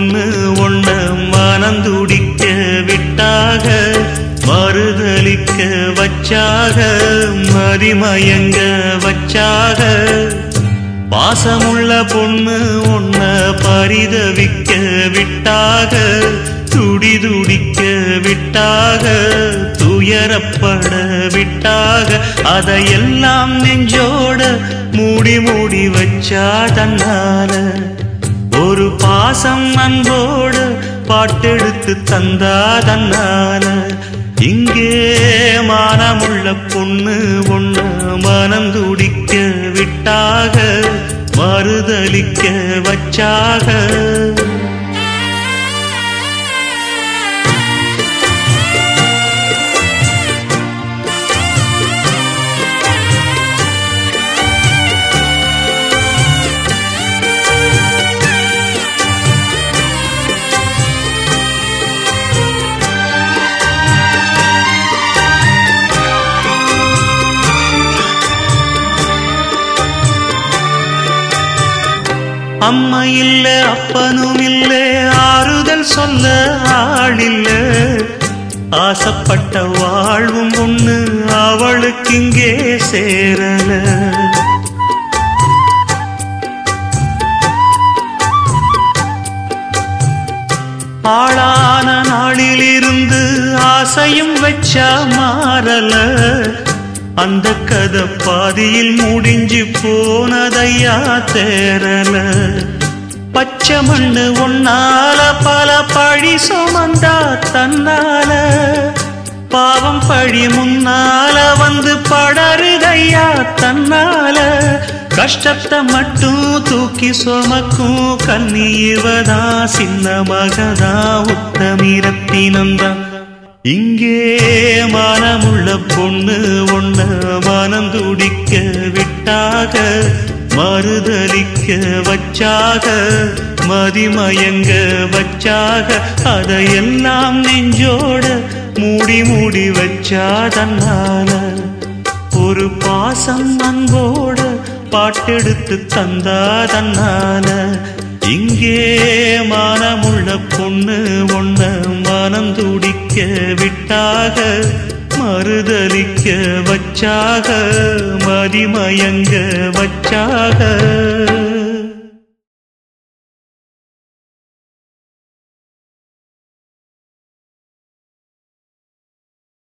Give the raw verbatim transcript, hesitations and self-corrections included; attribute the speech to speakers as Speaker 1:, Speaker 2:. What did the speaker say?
Speaker 1: பொண்ணு ஒண்ண மனந்துடிக்க விட்டாக மறுதலிக்க வச்சாக மதிமயங்க வச்சாக பாசமுள்ள பொண்ணு ஒண்ண பரிதவிக்க விட்டாக துடி துடிக்க விட்டாக துயரப்பட விட்டாக அதையெல்லாம் நெஞ்சோட மூடி மூடி வச்சா தன்னால ஒரு பாசம் அன்போடு பாட்டெடுத்து தந்தா தன்னால இங்கே மானமுள்ள பொண்ணு ஒண்ண மனம் துடிக்க விட்டாக மறுதலிக்க வச்சாக அம்மா இல்ல அப்பனும் இல்ல ஆறுதல் சொல்ல ஆளில்ல ஆசைப்பட்ட வாழ்வும் ஒண்ணு அவளுக்கு இங்கே சேரல ஆளான நாளிலிருந்து ஆசையும் வச்சா மாறல அந்த கதை பாதியில் முடிஞ்சு போனதையா தேரல பச்சை மண்ணு ஒன்னால பல பழி சுமந்தா தன்னால பாவம் பழி முன்னால வந்து படருதையா தன்னால கஷ்டத்தை மட்டும் தூக்கி சுமக்கும் கண்ணீவதா சின்ன மகதா உத்தமிரத்தினந்தான் இங்கே மனமுள்ள பொண்ணு ஒண்ண மனம் துடிக்க விட்டாக மறுதலிக்க வச்சாக மதிமயங்க வச்சாக அதையெல்லாம் நெஞ்சோட மூடி மூடி வச்சா தன்னால ஒரு பாசம் அன்போட பாட்டெடுத்து தந்தா தன்னால இங்கே மானமுள்ள பொண்ணு ஒண்ண மனம் துடிக்க விட்டாக மறுதலிக்க வச்சாக மதிமயங்க வச்சாக